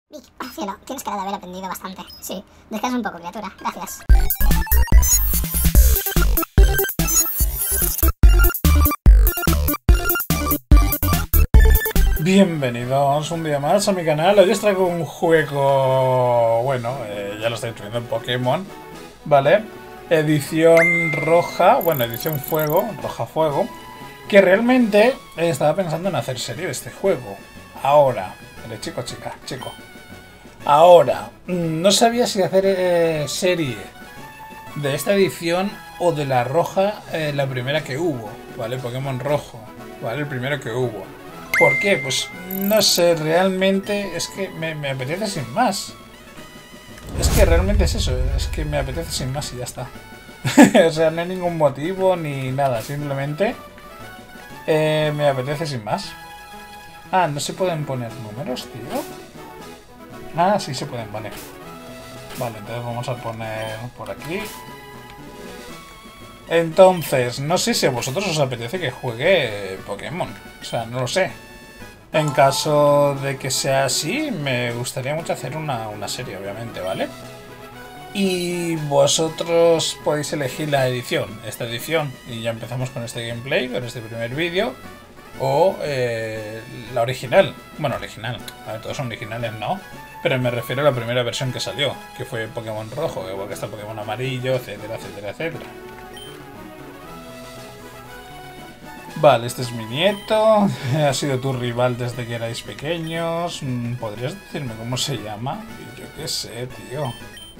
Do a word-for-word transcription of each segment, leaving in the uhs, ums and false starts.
Vic, oh cielo, tienes cara de haber aprendido bastante. Sí, descansa un poco, criatura. Gracias. Bienvenidos un día más a mi canal. Hoy os traigo un juego, bueno, eh, ya lo estoy viendo en Pokémon, ¿vale? Edición roja, bueno, edición fuego, roja fuego, que realmente eh, estaba pensando en hacer serie de este juego. Ahora, vale, chico, chica, chico. Ahora, no sabía si hacer eh, serie de esta edición o de la roja, eh, la primera que hubo, ¿vale? Pokémon rojo, ¿vale? El primero que hubo. ¿Por qué? Pues no sé, realmente es que me, me apetece sin más. Es que realmente es eso, es que me apetece sin más y ya está. O sea, no hay ningún motivo ni nada, simplemente eh, me apetece sin más. Ah, no se pueden poner números, tío. Ah, sí se pueden, vale. Vale, entonces vamos a poner por aquí. Entonces, no sé si a vosotros os apetece que juegue Pokémon. O sea, no lo sé. En caso de que sea así, me gustaría mucho hacer una, una serie, obviamente, ¿vale? Y vosotros podéis elegir la edición, esta edición, y ya empezamos con este gameplay, con este primer vídeo. O eh, la original. Bueno, original. A ver, todos son originales, ¿no? Pero me refiero a la primera versión que salió, que fue Pokémon rojo, igual que está Pokémon amarillo, etcétera, etcétera, etcétera. Vale, este es mi nieto. Ha sido tu rival desde que erais pequeños. ¿Podrías decirme cómo se llama? Yo qué sé, tío.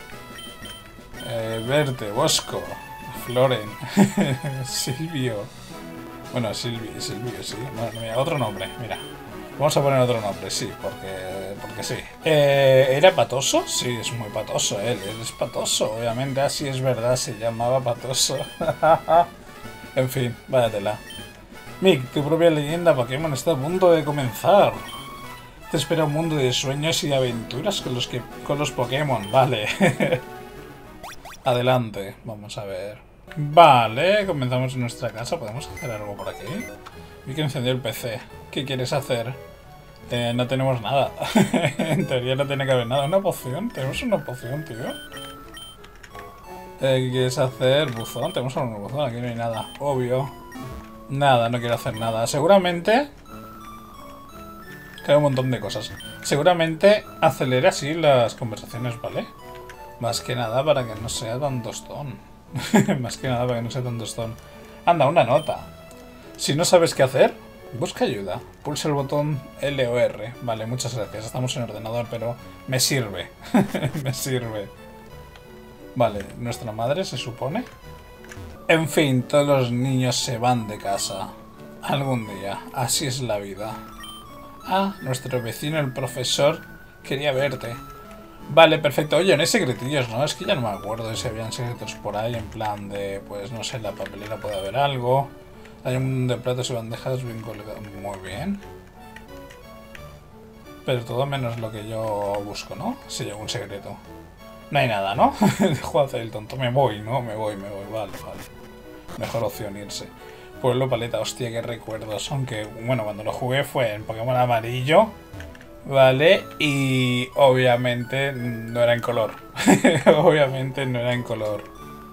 Eh, Verte, Bosco, Floren, Silvio. Bueno, Silvio, Silvio, sí. Bueno, mira, otro nombre, mira. Vamos a poner otro nombre, sí, porque, porque sí. Eh, ¿Era patoso? Sí, es muy patoso él. Él es patoso, obviamente. Así es verdad, se llamaba patoso. En fin, váyatela. Mick, tu propia leyenda Pokémon está a punto de comenzar. Te espera un mundo de sueños y de aventuras con los, que, con los Pokémon, vale. Adelante, vamos a ver. Vale, comenzamos en nuestra casa. ¿Podemos hacer algo por aquí? Vi que encendió el P C. ¿Qué quieres hacer? Eh, no tenemos nada. En teoría no tiene que haber nada. ¿Una poción? ¿Tenemos una poción, tío? Eh, ¿Qué quieres hacer? ¿Buzón? Tenemos un buzón. Aquí no hay nada. Obvio. Nada, no quiero hacer nada. Seguramente... Hay un montón de cosas. Seguramente acelere así las conversaciones, ¿vale? Más que nada para que no sea tan tostón. Más que nada para que no sea tan tostón. Anda, una nota. Si no sabes qué hacer, busca ayuda. Pulsa el botón L o R. Vale, muchas gracias. Estamos en ordenador, pero me sirve. Me sirve. Vale, nuestra madre se supone. En fin, todos los niños se van de casa. Algún día. Así es la vida. Ah, nuestro vecino, el profesor, quería verte. Vale, perfecto. Oye, no hay secretillos, ¿no? Es que ya no me acuerdo de si habían secretos por ahí, en plan de, pues, no sé, en la papelera puede haber algo. Hay un de platos y bandejas bien colgados. Muy bien. Pero todo menos lo que yo busco, ¿no? Si hay algún secreto. No hay nada, ¿no? Dejo de hacer el tonto. Me voy, ¿no? Me voy, me voy. Vale, vale. Mejor opción irse. Pueblo Paleta, hostia, qué recuerdos. Aunque, bueno, cuando lo jugué fue en Pokémon amarillo. Vale, y obviamente no era en color. Obviamente no era en color.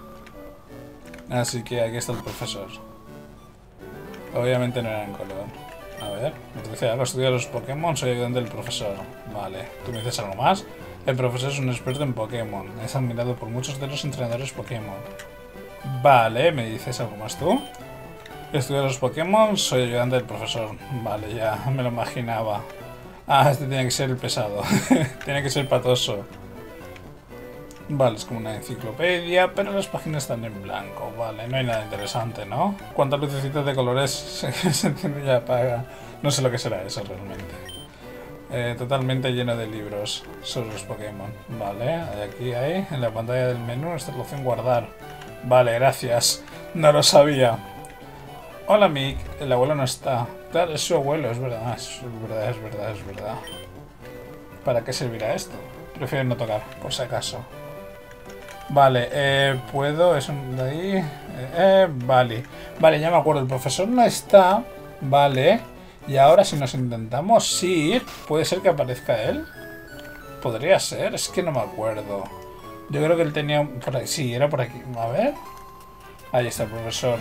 Así que aquí está el profesor. Obviamente no era en color. A ver, me dice algo, estudio los Pokémon, soy ayudante del profesor. Vale, ¿tú me dices algo más? El profesor es un experto en Pokémon. Es admirado por muchos de los entrenadores Pokémon. Vale, ¿me dices algo más tú? Estudio los Pokémon, soy ayudante del profesor. Vale, ya me lo imaginaba. Ah, este tiene que ser el pesado. Tiene que ser patoso. Vale, es como una enciclopedia, pero las páginas están en blanco. Vale, no hay nada interesante, ¿no? ¿Cuántas lucecitas de colores se enciende y apaga? No sé lo que será eso realmente. Eh, totalmente lleno de libros sobre los Pokémon. Vale, aquí hay, en la pantalla del menú, esta opción guardar. Vale, gracias. No lo sabía. Hola, Mick. El abuelo no está. Claro, es su abuelo, es verdad. Es verdad, es verdad, es verdad. ¿Para qué servirá esto? Prefiero no tocar, por si acaso. Vale, eh, puedo... Es un de ahí... Eh, eh, vale. Vale, ya me acuerdo. El profesor no está. Vale. Y ahora si nos intentamos ir, ¿puede ser que aparezca él? Podría ser, es que no me acuerdo. Yo creo que él tenía por ahí. Sí, era por aquí. A ver. Ahí está el profesor.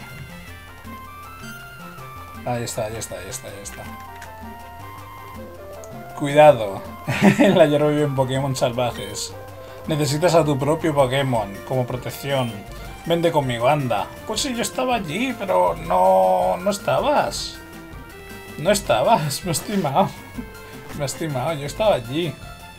Ahí está, ahí está, ahí está, ahí está. Cuidado. La hierba vive en Pokémon salvajes. Necesitas a tu propio Pokémon como protección. Vente conmigo, anda. Pues sí, yo estaba allí, pero no... no estabas. No estabas, me he estimado. Me he estimado, yo estaba allí.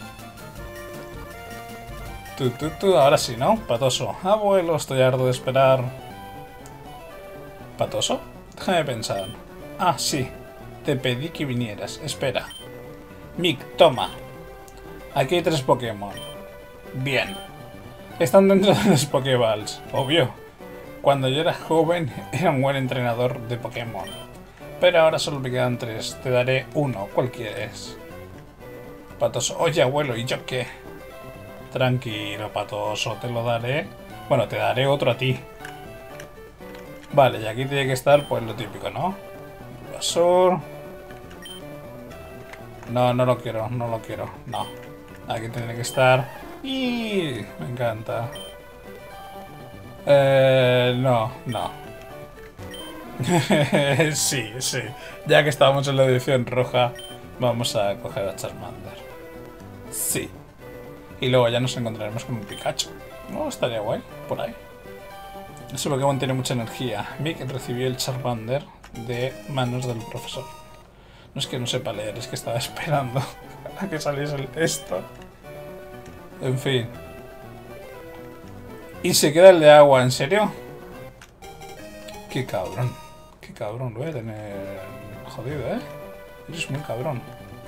Tú, tú, tú, ahora sí, ¿no? Patoso. Abuelo, estoy harto de esperar. ¿Patoso? Déjame pensar. Ah, sí. Te pedí que vinieras. Espera. Mick, toma. Aquí hay tres Pokémon. Bien. Están dentro de los Pokéballs. Obvio. Cuando yo era joven, era un buen entrenador de Pokémon. Pero ahora solo me quedan tres. Te daré uno. ¿Cuál quieres? Patoso. Oye, abuelo, ¿y yo qué? Tranquilo, Patoso. Te lo daré. Bueno, te daré otro a ti. Vale, y aquí tiene que estar, pues, lo típico, ¿no? Basur. No, no lo quiero, no lo quiero. No. Aquí tiene que estar. ¡Y! Me encanta. Eh, no, no. Sí, sí. Ya que estábamos en la edición roja, vamos a coger a Charmander. Sí. Y luego ya nos encontraremos con un Pikachu. No, estaría guay, por ahí. Ese Pokémon tiene mucha energía. Mick recibió el Charmander de manos del profesor. No es que no sepa leer, es que estaba esperando a que saliese el texto. En fin. Y se queda el de agua, ¿en serio? Qué cabrón. Qué cabrón, lo voy a tener jodido, ¿eh? Eres muy cabrón.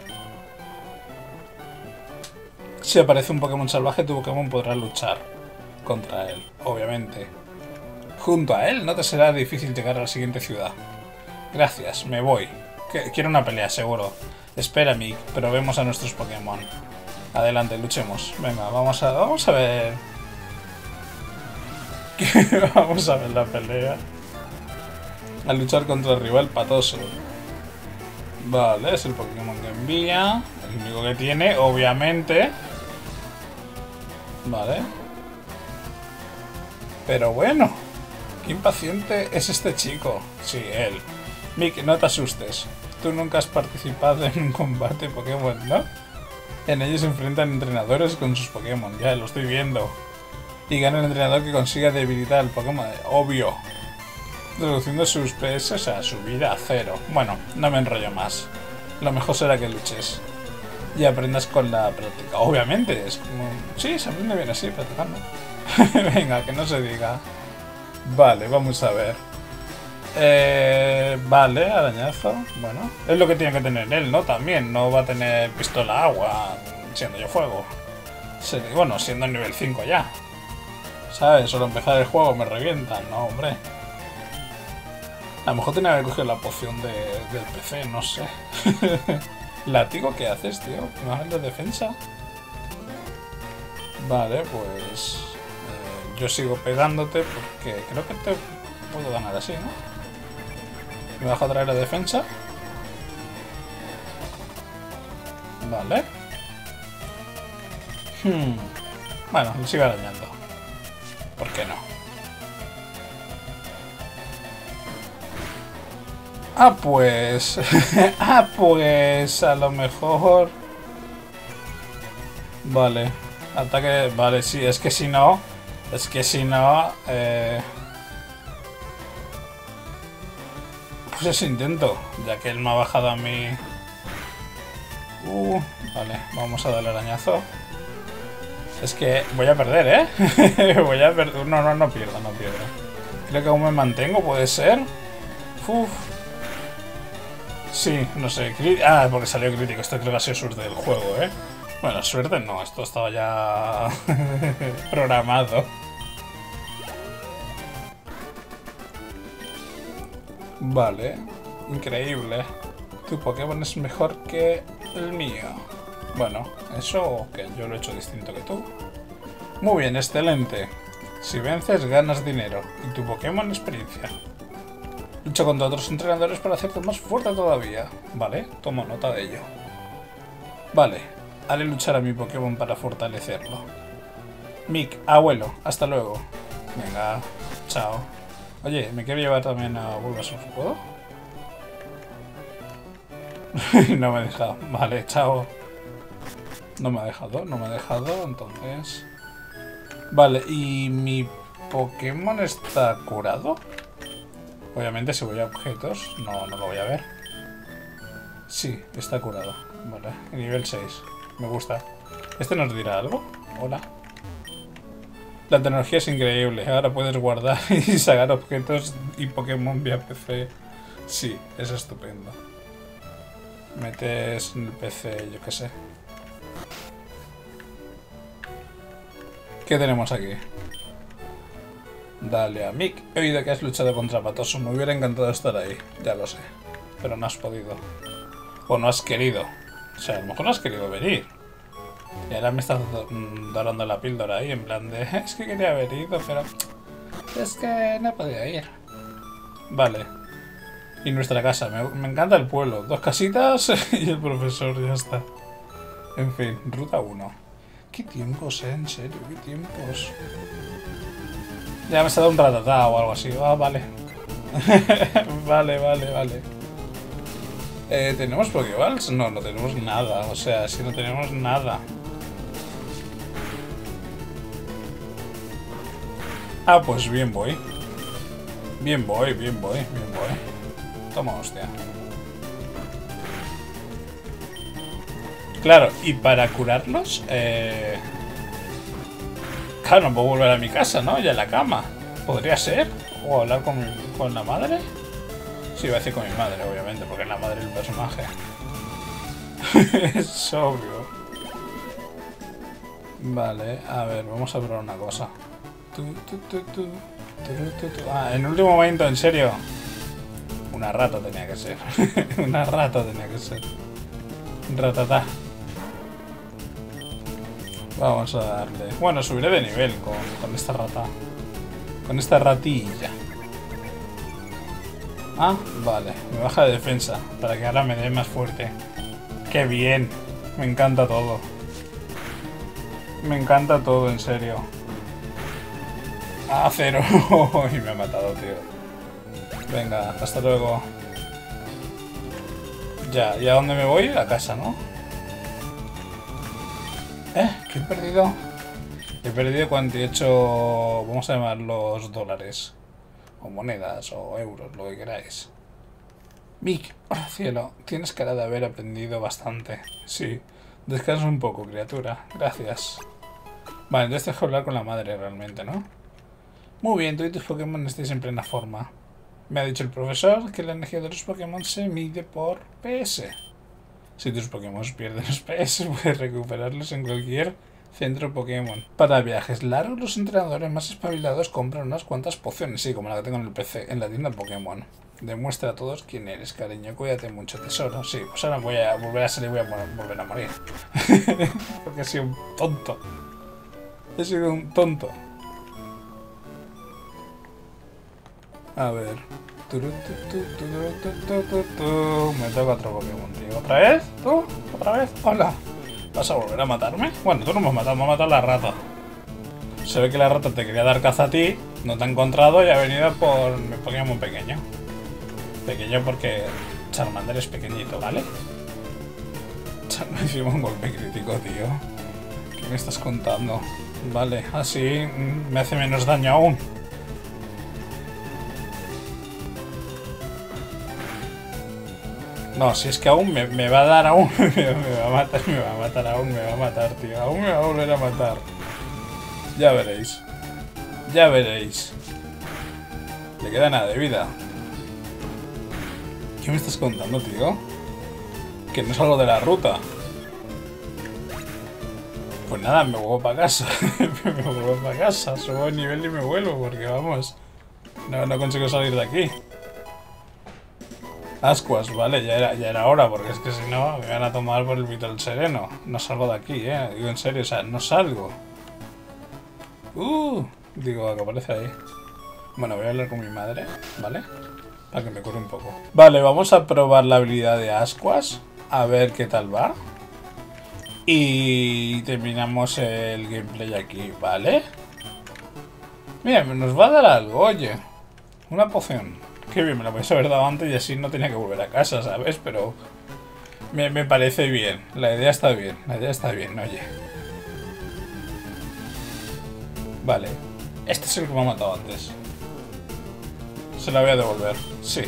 Si aparece un Pokémon salvaje, tu Pokémon podrá luchar contra él, obviamente. Junto a él no te será difícil llegar a la siguiente ciudad. Gracias, me voy. Quiero una pelea, seguro. Espera, Mick, pero vemos a nuestros Pokémon. Adelante, luchemos. Venga, vamos a, vamos a ver... Vamos a ver la pelea. A luchar contra el rival Patoso. Vale, es el Pokémon que envía. El único que tiene, obviamente. Vale. Pero bueno. Qué impaciente es este chico. Sí, él. Mick, no te asustes. Tú nunca has participado en un combate Pokémon, ¿no? En ellos se enfrentan entrenadores con sus Pokémon. Ya, lo estoy viendo. Y gana el entrenador que consiga debilitar al Pokémon. Obvio. Reduciendo sus P S, o sea, su vida a cero. Bueno, no me enrollo más. Lo mejor será que luches. Y aprendas con la práctica. Obviamente, es como... Sí, se aprende bien así, practicando. Venga, que no se diga. Vale, vamos a ver. Eh, vale, arañazo. Bueno, es lo que tiene que tener él, ¿no? También, no va a tener pistola agua siendo yo fuego. Bueno, siendo nivel cinco ya. ¿Sabes? Solo empezar el juego me revientan, no, hombre. A lo mejor tenía que haber cogido la poción de, del P C, no sé. Látigo, ¿qué haces, tío? ¿Imagen de defensa? Vale, pues... Eh, yo sigo pegándote porque creo que te puedo ganar así, ¿no? Me bajo a traer la defensa. Vale. Hmm. Bueno, lo sigo arañando. ¿Por qué no? Ah, pues... ah, pues... A lo mejor... Vale. Ataque... Vale, sí, es que si no... Es que si no... Eh... Pues eso intento. Ya que él me ha bajado a mí... Uh, vale, vamos a darle arañazo. Es que voy a perder, ¿eh? Voy a perder... No, no, no pierdo, no pierdo. Creo que aún me mantengo, ¿puede ser? Uf. Sí, no sé. Ah, porque salió crítico. Esto creo que ha sido suerte del juego, ¿eh? Bueno, suerte no. Esto estaba ya programado. Vale. Increíble. Tu Pokémon es mejor que el mío. Bueno, eso que yo lo he hecho distinto que tú. Muy bien, excelente. Si vences, ganas dinero. Y tu Pokémon, experiencia. Lucha contra otros entrenadores para hacerte más fuerte todavía. Vale, tomo nota de ello. Vale. haré luchar a mi Pokémon para fortalecerlo. Mick, abuelo, hasta luego. Venga, chao. Oye, me quiero llevar también a Bulbasaur, ¿puedo? No me ha dejado. Vale, chao. No me ha dejado, no me ha dejado, entonces... Vale, ¿y mi Pokémon está curado? Obviamente si voy a objetos, no, no lo voy a ver. Sí, está curado. Vale, nivel seis. Me gusta. ¿Este nos dirá algo? Hola. La tecnología es increíble. Ahora puedes guardar y sacar objetos y Pokémon vía P C. Sí, es estupendo. Metes en el P C, yo qué sé. ¿Qué tenemos aquí? Dale a Mick. He oído que has luchado contra Patoso. Me hubiera encantado estar ahí. Ya lo sé. Pero no has podido. O no has querido. O sea, a lo mejor no has querido venir. Y ahora me estás dorando la píldora ahí, en plan de... Es que quería haber ido, pero... Es que no he podido ir. Vale. Y nuestra casa. Me, me encanta el pueblo. Dos casitas y el profesor, ya está. En fin, ruta uno. ¿Qué tiempos, eh? En serio, qué tiempos. Ya me ha dado un ratatá o algo así. Ah, vale. Vale, vale, vale. Eh, ¿Tenemos Pokéballs? No, no tenemos nada. O sea, si no tenemos nada. Ah, pues bien voy. Bien voy, bien voy, bien voy. Toma, hostia. Claro, y para curarlos, eh... claro, no puedo volver a mi casa, ¿no? Ya a la cama. ¿Podría ser? ¿O hablar con, mi, con la madre? Sí, voy a decir con mi madre, obviamente, porque es la madre del personaje. Es obvio. Vale, a ver, vamos a probar una cosa. Tu, tu, tu, tu, tu, tu, tu. Ah, en último momento, en serio. Una rata tenía que ser. Una rata tenía que ser. Ratatá. Vamos a darle... Bueno, subiré de nivel con, con esta rata. Con esta ratilla. Ah, vale. Me baja de defensa. Para que ahora me dé más fuerte. ¡Qué bien! Me encanta todo. Me encanta todo, en serio. ¡Ah, cero! Y me ha matado, tío. Venga, hasta luego. Ya, ¿y a dónde me voy? A casa, ¿no? ¿Eh? ¿Qué he perdido? He perdido cuarenta y ocho... Vamos a llamarlos dólares. O monedas, o euros, lo que queráis. Mick, oh, cielo, tienes cara de haber aprendido bastante. Sí, descansa un poco, criatura. Gracias. Vale, entonces tengo que hablar con la madre realmente, ¿no? Muy bien, tú y tus Pokémon estáis en plena forma. Me ha dicho el profesor que la energía de los Pokémon se mide por P S. Si tus Pokémon pierden los P S, puedes recuperarlos en cualquier centro Pokémon. Para viajes largos, los entrenadores más espabilados compran unas cuantas pociones, sí, como la que tengo en el P C, en la tienda Pokémon. Demuestra a todos quién eres, cariño. Cuídate mucho, tesoro. Sí, pues ahora voy a volver a salir y voy a volver a morir. Porque he sido un tonto. He sido un tonto. A ver. Me toca otro Pokémon, tío. ¿Otra vez? ¿Tú? ¿Otra vez? Hola. ¿Vas a volver a matarme? Bueno, tú no me has matado, me ha matado la rata. Se ve que la rata te quería dar caza a ti, no te ha encontrado y ha venido por mi Pokémon pequeño. Pequeño porque Charmander es pequeñito, ¿vale? Me hicimos un golpe crítico, tío. ¿Qué me estás contando? Vale, así me hace menos daño aún. No, si es que aún me, me va a dar aún, me, me va a matar, me va a matar aún, me va a matar, tío. Aún me va a volver a matar. Ya veréis. Ya veréis. Le queda nada de vida. ¿Qué me estás contando, tío? Que no salgo de la ruta. Pues nada, me vuelvo para casa. Me vuelvo para casa, subo el nivel y me vuelvo, porque vamos. No, no consigo salir de aquí. Ascuas, vale, ya era, ya era hora, porque es que si no me van a tomar por el vital sereno. No salgo de aquí, eh. Digo en serio, o sea, no salgo. Uh, digo, que aparece ahí. Bueno, voy a hablar con mi madre, ¿vale? Para que me cure un poco. Vale, vamos a probar la habilidad de Ascuas. A ver qué tal va. Y terminamos el gameplay aquí, ¿vale? Mira, nos va a dar algo, oye. Una poción. Qué bien, me la podéis haber dado antes y así no tenía que volver a casa, ¿sabes? Pero me, me parece bien. La idea está bien, la idea está bien, oye. Vale. Este es el que me ha matado antes. Se la voy a devolver, sí.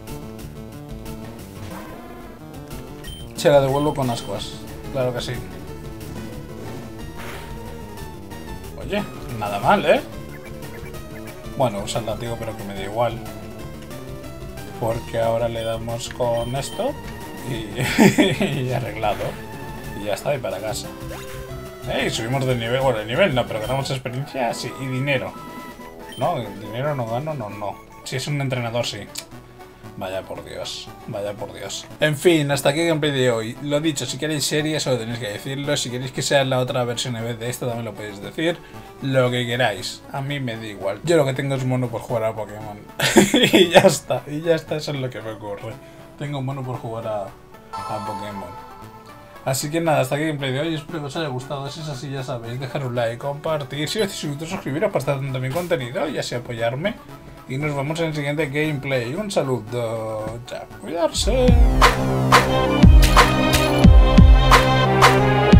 Se la devuelvo con ascuas. Claro que sí. Oye, nada mal, ¿eh? Bueno, usa el látigo, pero que me da igual. Porque ahora le damos con esto y, y arreglado. Y ya está, y para casa. ¡Ey! Subimos de nivel. Bueno, de nivel no, pero ganamos experiencia, sí. Y dinero. No, dinero no gano, no, no. Si es un entrenador, sí. Vaya por Dios, vaya por Dios. En fin, hasta aquí el gameplay de hoy. Lo dicho, si queréis series, solo tenéis que decirlo. Si queréis que sea la otra versión en vez de esta, también lo podéis decir. Lo que queráis. A mí me da igual. Yo lo que tengo es mono por jugar a Pokémon. Y ya está, y ya está, eso es lo que me ocurre. Tengo mono por jugar a, a Pokémon. Así que nada, hasta aquí el gameplay de hoy. Espero que os haya gustado. Si es así, ya sabéis, dejar un like, compartir. Si os suscribiros, suscribiros para estar dando mi contenido y así apoyarme. Y nos vemos en el siguiente gameplay. Un saludo. Chao. Cuidarse.